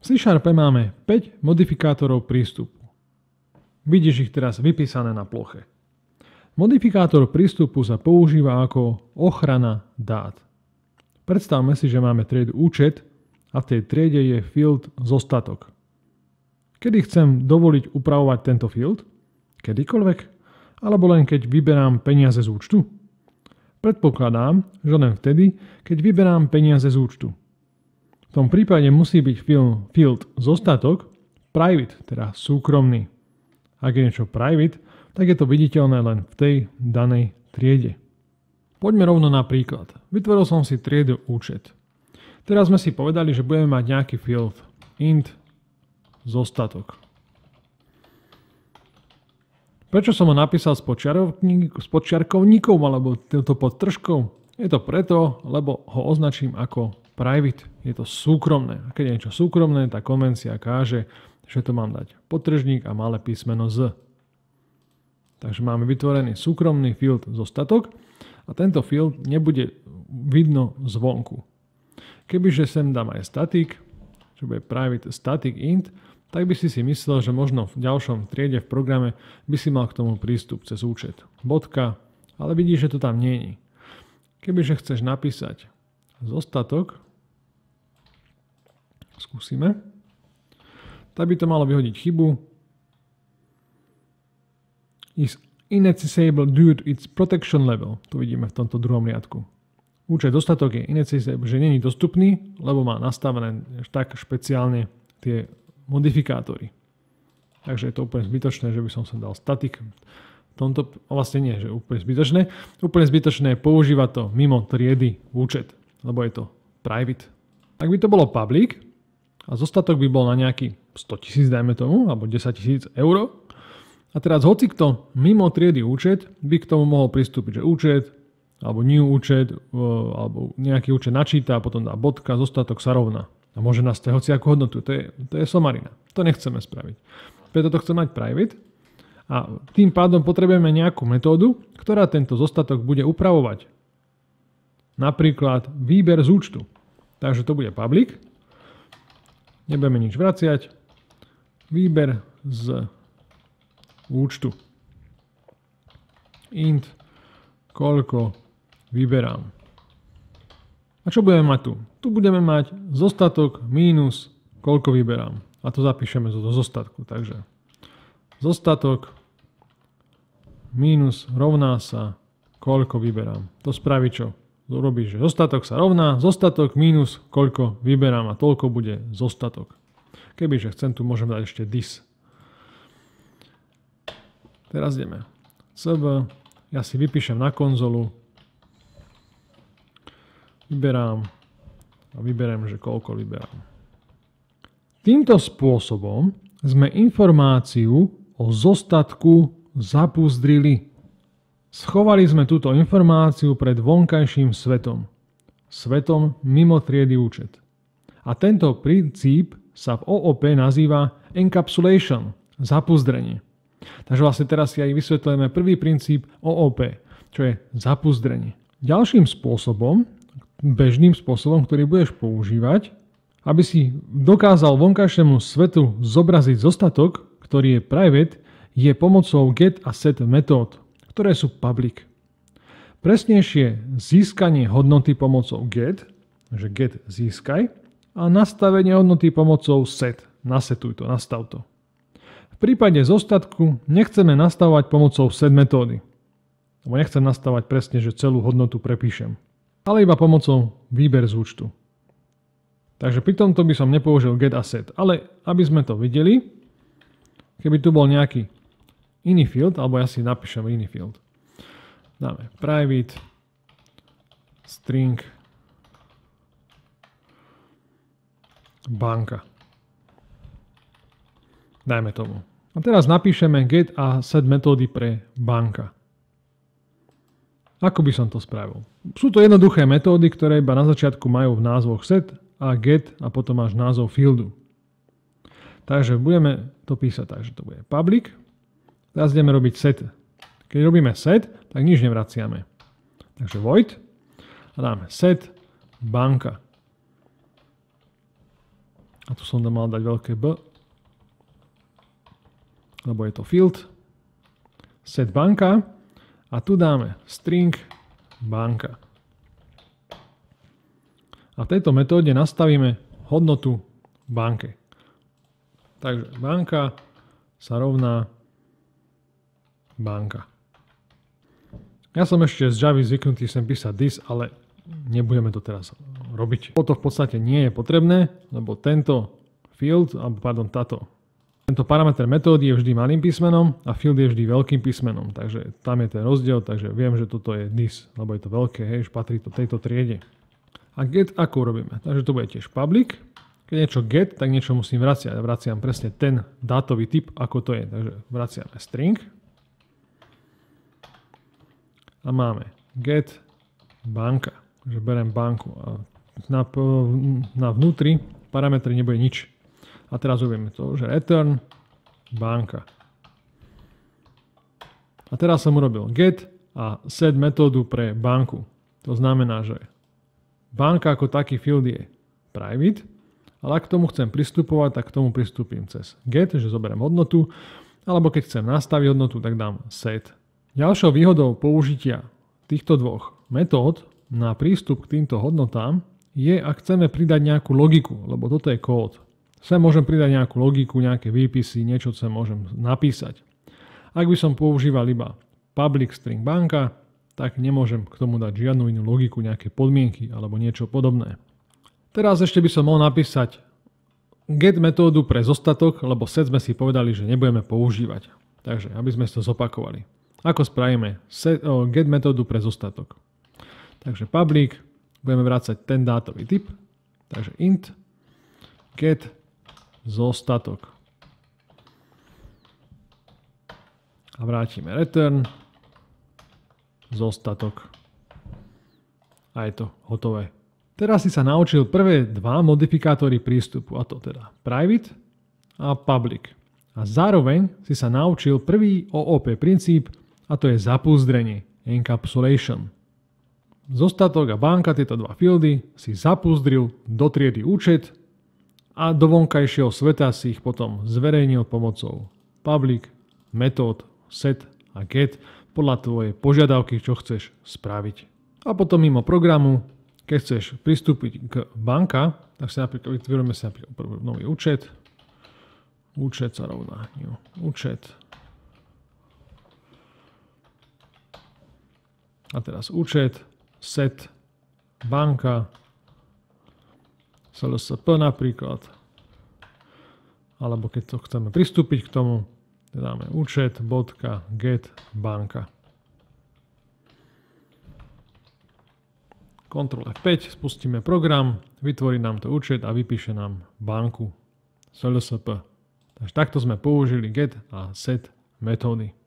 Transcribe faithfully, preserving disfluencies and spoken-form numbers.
V C Sharpe máme päť modifikátorov prístupu. Vidíš ich teraz vypísané na ploche. Modifikátor prístupu sa používa ako ochrana dát. Predstavme si, že máme triedu účet a v tej triede je field zostatok. Kedy chcem dovoliť upravovať tento field? Kedykoľvek? Alebo len keď vyberám peniaze z účtu? Predpokladám, že len vtedy, keď vyberám peniaze z účtu. V tom prípade musí byť field zostatok private, teda súkromný. Ak je niečo private, tak je to viditeľné len v tej danej triede. Poďme rovno na príklad. Vytvoril som si triedu účet. Teraz sme si povedali, že budeme mať nejaký field int zostatok. Prečo som ho napísal s podčiarkovníkom alebo to pod tržkou? Je to preto, lebo ho označím ako private. Je to súkromné. A keď je niečo súkromné, tá konvencia káže, že to mám dať podtržník a malé písmeno z. Takže máme vytvorený súkromný field zostatok a tento field nebude vidno zvonku. Kebyže sem dám aj static, čo bude private static int, tak by si si myslel, že možno v ďalšom triede v programe by si mal k tomu prístup cez účet. Bodka, ale vidíš, že to tam nie je. Kebyže chceš napísať zostatok, skúsime, tak by to malo vyhodiť chybu. Is inaccessible due to its protection level. Tu vidíme v tomto druhom riadku. Účet dostatok je inaccessible, že není dostupný, lebo má nastavené tak špeciálne tie modifikátory. Takže je to úplne zbytočné, že by som sem dal static. V tomto vlastne nie, že úplne zbytočné. Úplne zbytočné je používať to mimo triedy účet, lebo je to private. Ak by to bolo public a zostatok by bol na nejaký sto tisíc, dajme tomu, alebo desať tisíc eur, a teraz hoci kto mimo triedy účet by k tomu mohol pristúpiť, že účet, alebo new účet, alebo nejaký účet načíta a potom dá bodka, zostatok sa rovná. A môže nastaviť hociakú hodnotu. To je, to je somarina. To nechceme spraviť. Preto to chceme mať private. A tým pádom potrebujeme nejakú metódu, ktorá tento zostatok bude upravovať. Napríklad výber z účtu. Takže to bude public. Nebudeme nič vraciať. Výber z účtu. Int, koľko vyberám. A čo budeme mať tu? Tu budeme mať zostatok mínus koľko vyberám. A to zapíšeme do zostatku. Takže zostatok mínus rovná sa koľko vyberám. To spraví čo? Urobí, že zostatok sa rovná, zostatok mínus koľko vyberám a toľko bude zostatok. Kebyže chcem, tu môžem dať ešte this. Teraz ideme. Cb, ja si vypíšem na konzolu, vyberám a vyberiem, že koľko vyberám. Týmto spôsobom sme informáciu o zostatku zapúzdrili. Schovali sme túto informáciu pred vonkajším svetom. Svetom mimo triedy účet. A tento princíp sa v ó ó pé nazýva encapsulation, zapúzdrenie. Takže vlastne teraz si aj vysvetlíme prvý princíp ó ó pé, čo je zapúzdrenie. Ďalším spôsobom, bežným spôsobom, ktorý budeš používať, aby si dokázal vonkajšiemu svetu zobraziť zostatok, ktorý je private, je pomocou get a set metód, ktoré sú public. Presnejšie získanie hodnoty pomocou get, že get získaj, a nastavenie hodnoty pomocou set, nasetuj to, nastav to. V prípade zostatku nechceme nastavovať pomocou set metódy, lebo nechcem nastavovať presne, že celú hodnotu prepíšem, ale iba pomocou výber z účtu. Takže pri tomto by som nepoužil get a set, ale aby sme to videli, keby tu bol nejaký iný field, alebo ja si napíšem iný field. Dáme private string banka. Dajme tomu. A teraz napíšeme get a set metódy pre banka. Ako by som to spravil? Sú to jednoduché metódy, ktoré iba na začiatku majú v názvoch set a get a potom máš názov fieldu. Takže budeme to písať tak, že to bude public. Teraz ideme robiť set. Keď robíme set, tak nič nevraciame. Takže void a dáme set banka. A tu som mal dať veľké B, lebo je to field. Set banka. A tu dáme string banka. A v tejto metóde nastavíme hodnotu banke. Takže banka sa rovná banka. Ja som ešte z Javy zvyknutý sem písať this, ale nebudeme to teraz robiť. Toto v podstate nie je potrebné, lebo tento field, alebo pardon, táto, tento parameter metódy je vždy malým písmenom a field je vždy veľkým písmenom. Takže tam je ten rozdiel, takže viem, že toto je this, lebo je to veľké, hej, patrí to tejto triede. A get ako urobíme? Takže to bude tiež public. Keď niečo get, tak niečo musím vraciať. Ja vraciam presne ten dátový typ, ako to je. Takže vraciame string. A máme get banka. Takže berem banku. A na, na vnútri parametry nebude nič. A teraz uvieme to, že return banka. A teraz som urobil get a set metódu pre banku. To znamená, že banka ako taký field je private, ale ak k tomu chcem pristupovať, tak k tomu pristúpim cez get, že zoberiem hodnotu, alebo keď chcem nastaviť hodnotu, tak dám set. Ďalšou výhodou použitia týchto dvoch metód na prístup k týmto hodnotám je, ak chceme pridať nejakú logiku, lebo toto je kód. Sem môžem pridať nejakú logiku, nejaké výpisy, niečo sem môžem napísať. Ak by som používal iba public string banka, tak nemôžem k tomu dať žiadnu inú logiku, nejaké podmienky alebo niečo podobné. Teraz ešte by som mohol napísať get metódu pre zostatok, lebo set sme si povedali, že nebudeme používať. Takže, aby sme to zopakovali. Ako spravíme set, oh, get metódu pre zostatok? Takže public, budeme vrácať ten dátový typ. Takže int get zostatok. A vrátime return zostatok. A je to hotové. Teraz si sa naučil prvé dva modifikátory prístupu, a to teda private a public. A zároveň si sa naučil prvý ó ó pé princíp, a to je zapúzdrenie, encapsulation. Zostatok a banka, tieto dva fieldy, si zapúzdril do triedy účet a do vonkajšieho sveta si ich potom zverejnil pomocou public, metód, set a get podľa tvojej požiadavky, čo chceš spraviť. A potom mimo programu, keď chceš pristúpiť k banka, tak si napríklad vytvoríme si napríklad nový účet. Účet sa rovná new. Účet. A teraz účet, set, banka, es el es pé napríklad. Alebo keď to chceme pristúpiť k tomu, dáme účet, bodka, get, banka. kontrol ef päť, spustíme program, vytvorí nám to účet a vypíše nám banku es el es pé. Takže takto sme použili get a set metódy.